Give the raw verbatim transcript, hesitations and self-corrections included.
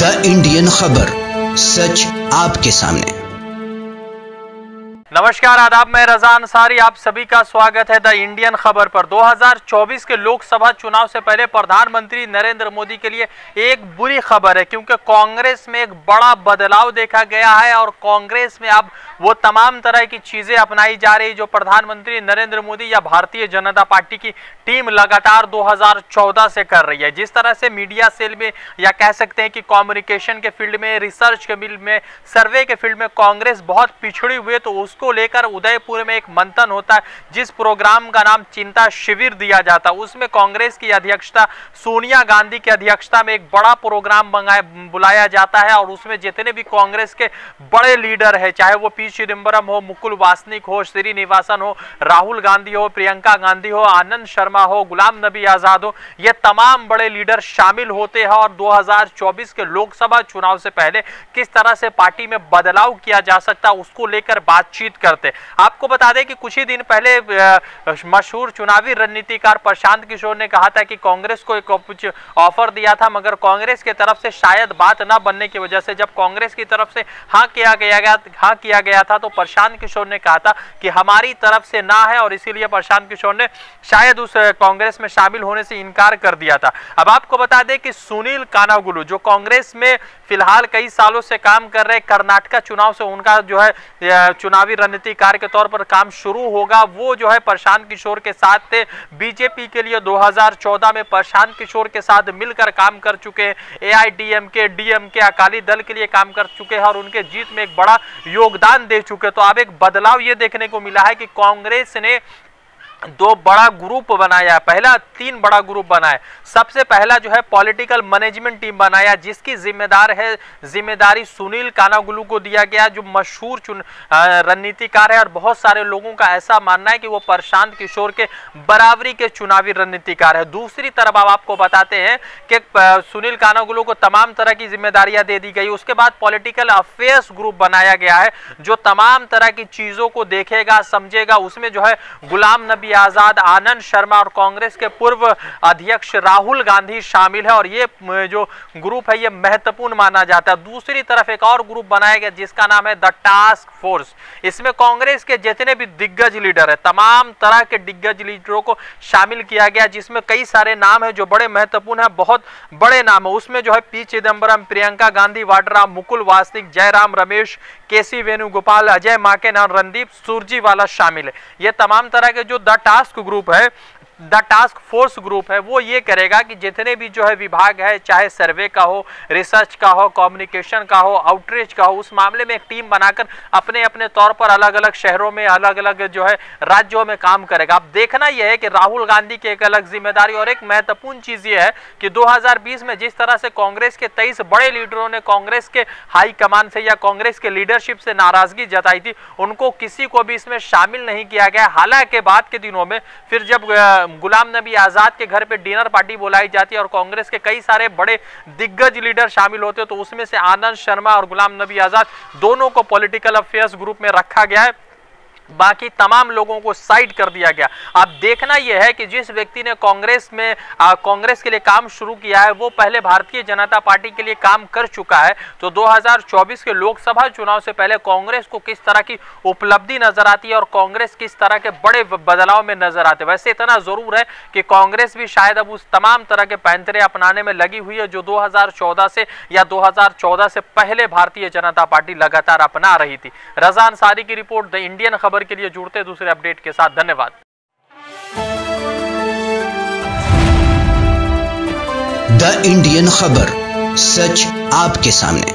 The Indian खबर, सच आपके सामने। नमस्कार, आदाब, मैं रजा अंसारी, आप सभी का स्वागत है द इंडियन खबर पर। दो हज़ार चौबीस के लोकसभा चुनाव से पहले प्रधानमंत्री नरेंद्र मोदी के लिए एक बुरी खबर है, क्योंकि कांग्रेस में एक बड़ा बदलाव देखा गया है और कांग्रेस में अब वो तमाम तरह की चीजें अपनाई जा रही जो प्रधानमंत्री नरेंद्र मोदी या भारतीय जनता पार्टी की टीम लगातार दो हज़ार चौदह से कर रही है। जिस तरह से मीडिया सेल में या कह सकते हैं कि कम्युनिकेशन के फील्ड में, रिसर्च के फील्ड में, सर्वे के फील्ड में कांग्रेस बहुत पिछड़ी हुई, तो उसको लेकर उदयपुर में एक मंथन होता है जिस प्रोग्राम का नाम चिंता शिविर दिया जाता है। उसमें कांग्रेस की अध्यक्षता सोनिया गांधी की अध्यक्षता में एक बड़ा प्रोग्राम बुलाया जाता है और उसमें जितने भी कांग्रेस के बड़े लीडर है, चाहे वो पी चिदम्बरम हो, मुकुल वासनिक हो, श्रीनिवासन हो, राहुल गांधी हो, प्रियंका गांधी हो, आनंद शर्मा हो, गुलाम नबी आजाद हो, ये तमाम बड़े लीडर शामिल होते हैं और दो हज़ार चौबीस के लोकसभा चुनाव से पहले किस तरह से पार्टी में बदलाव किया जा सकता है उसको लेकर बातचीत करते। आपको बता दें कि कुछ ही दिन पहले मशहूर चुनावी रणनीतिकार प्रशांत किशोर ने कहा था कि कांग्रेस को एक कुछ ऑफर दिया था, मगर कांग्रेस की तरफ से शायद बात ना बनने की वजह से जब कांग्रेस की तरफ से हाँ किया गया हाँ किया गया था तो प्रशांत किशोर ने कहा था कि हमारी तरफ से ना है और इसीलिए प्रशांत किशोर ने शायद उस कांग्रेस में शामिल होने से इनकार कर दिया था। अब आपको बता दें कि सुनील कानागुलू जो कांग्रेस में फिलहाल कई सालों से काम कर रहे, कर्नाटक चुनाव से उनका जो है चुनावी रणनीतिकार के तौर पर काम शुरू होगा, वो जो है प्रशांत किशोर के साथ थे। बीजेपी के लिए दो हज़ार चौदह में प्रशांत किशोर के साथ मिलकर काम कर चुके हैं, एआईडीएमके, डीएमके, अकाली दल के लिए काम कर चुके हैं और उनके जीत में एक बड़ा योगदान दे चुके। तो अब एक बदलाव ये देखने को मिला है कि कांग्रेस ने दो बड़ा ग्रुप बनाया, पहला तीन बड़ा ग्रुप बनाया। सबसे पहला जो है पॉलिटिकल मैनेजमेंट टीम बनाया जिसकी जिम्मेदार है जिम्मेदारी सुनील कानागुलू को दिया गया, जो मशहूर रणनीतिकार है और बहुत सारे लोगों का ऐसा मानना है कि वो प्रशांत किशोर के बराबरी के चुनावी रणनीतिकार है। दूसरी तरफ अब आपको बताते हैं कि सुनील कानागुलू को तमाम तरह की जिम्मेदारियां दे दी गई। उसके बाद पॉलिटिकल अफेयर्स ग्रुप बनाया गया है जो तमाम तरह की चीजों को देखेगा, समझेगा। उसमें जो है गुलाम नबी आजाद, आनंद शर्मा और कांग्रेस के पूर्व अध्यक्ष राहुल गांधी शामिल है और ये जो ग्रुप है ये महत्वपूर्ण माना जाता है। दूसरी तरफ एक और ग्रुप बनाया गया जिसका नाम है द टास्क फोर्स। इसमें कांग्रेस के जितने भी दिग्गज लीडर है, तमाम तरह के दिग्गज लीडरों को शामिल किया गया, जिसमें कई सारे नाम है जो बड़े महत्वपूर्ण है, बहुत बड़े नाम है। उसमें जो है पी चिदम्बरम, प्रियंका गांधी वाड्रा, मुकुल वासनिक, जयराम रमेश, केसी वेणुगोपाल, अजय माकेन और रणदीप सुरजेवाला शामिल है। ये तमाम तरह के जो द टास्क ग्रुप है, द टास्क फोर्स ग्रुप है, वो ये करेगा कि जितने भी जो है विभाग है, चाहे सर्वे का हो, रिसर्च का हो, कम्युनिकेशन का हो, आउटरीच का हो, उस मामले में एक टीम बनाकर अपने अपने तौर पर अलग अलग शहरों में, अलग अलग जो है राज्यों में काम करेगा। अब देखना यह है कि राहुल गांधी की एक अलग जिम्मेदारी और एक महत्वपूर्ण चीज ये है कि दो हज़ार बीस में जिस तरह से कांग्रेस के तेईस बड़े लीडरों ने कांग्रेस के हाईकमान से या कांग्रेस के लीडरशिप से नाराजगी जताई थी, उनको किसी को भी इसमें शामिल नहीं किया गया। हालांकि बाद के दिनों में फिर जब गुलाम नबी आजाद के घर पे डिनर पार्टी बुलाई जाती है और कांग्रेस के कई सारे बड़े दिग्गज लीडर शामिल होते हैं, तो उसमें से आनंद शर्मा और गुलाम नबी आजाद दोनों को पॉलिटिकल अफेयर्स ग्रुप में रखा गया है, बाकी तमाम लोगों को साइड कर दिया गया। अब देखना यह है कि जिस व्यक्ति ने कांग्रेस में कांग्रेस के लिए काम शुरू किया है वो पहले भारतीय जनता पार्टी के लिए काम कर चुका है, तो दो हज़ार चौबीस के लोकसभा चुनाव से पहले कांग्रेस को किस तरह की उपलब्धि नजर आती है और कांग्रेस किस तरह के बड़े बदलाव में नजर आते हैं। वैसे इतना जरूर है कि कांग्रेस भी शायद अब उस तमाम तरह के पैंतरे अपनाने में लगी हुई है जो दो हज़ार चौदह से या दो हज़ार चौदह से पहले भारतीय जनता पार्टी लगातार अपना रही थी। रजा अंसारी की रिपोर्ट, द इंडियन खबर के लिए जुड़ते दूसरे अपडेट के साथ। धन्यवाद। द इंडियन खबर, सच आपके सामने।